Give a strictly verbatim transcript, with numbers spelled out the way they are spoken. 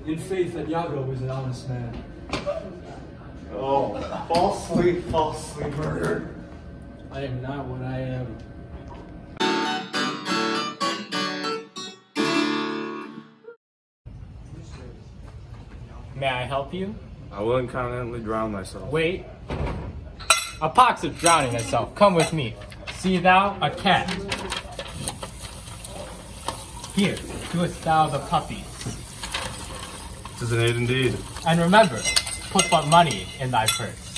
in faith that Iago was an honest man. Oh, falsely, falsely murdered. I am not what I am. May I help you? I will incontinently drown myself. Wait. A pox of drowning thyself. Come with me. See thou a cat. Here, doest thou the puppies. 'Tis an aid indeed. And remember, put but money in thy purse.